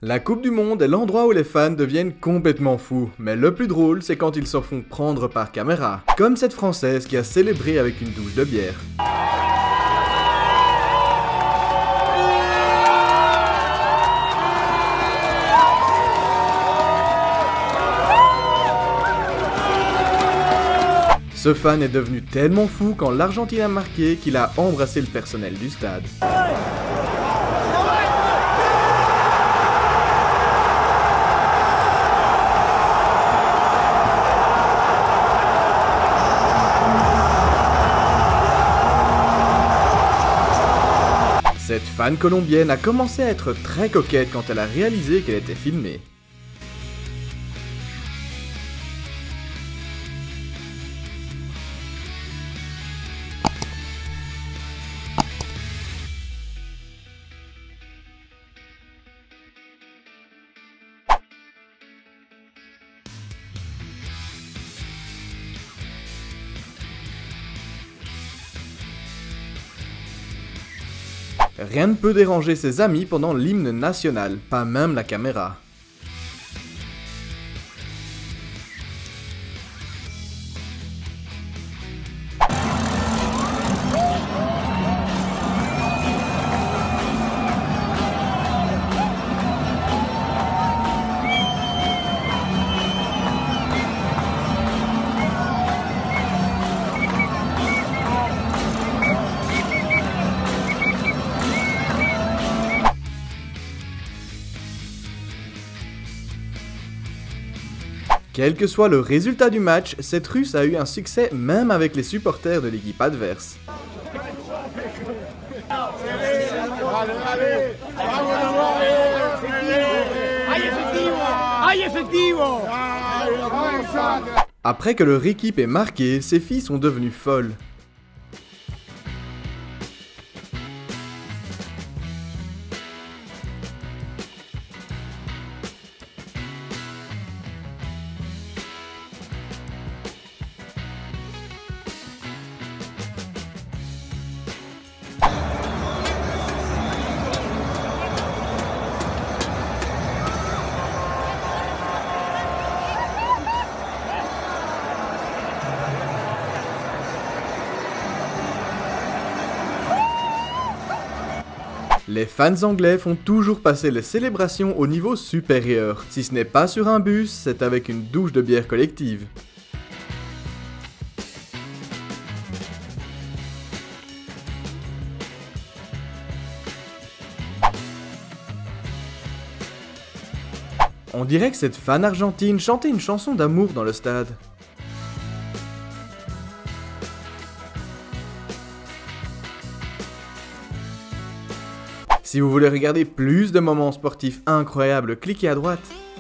La Coupe du Monde est l'endroit où les fans deviennent complètement fous, mais le plus drôle c'est quand ils se font prendre par caméra, comme cette Française qui a célébré avec une douche de bière. Ce fan est devenu tellement fou quand l'Argentine a marqué qu'il a embrassé le personnel du stade. Cette fan colombienne a commencé à être très coquette quand elle a réalisé qu'elle était filmée. Rien ne peut déranger ses amis pendant l'hymne national, pas même la caméra. Quel que soit le résultat du match, cette Russe a eu un succès même avec les supporters de l'équipe adverse. Après que leur équipe ait marqué, ces filles sont devenues folles. Les fans anglais font toujours passer les célébrations au niveau supérieur. Si ce n'est pas sur un bus, c'est avec une douche de bière collective. On dirait que cette fan argentine chantait une chanson d'amour dans le stade. Si vous voulez regarder plus de moments sportifs incroyables, cliquez à droite.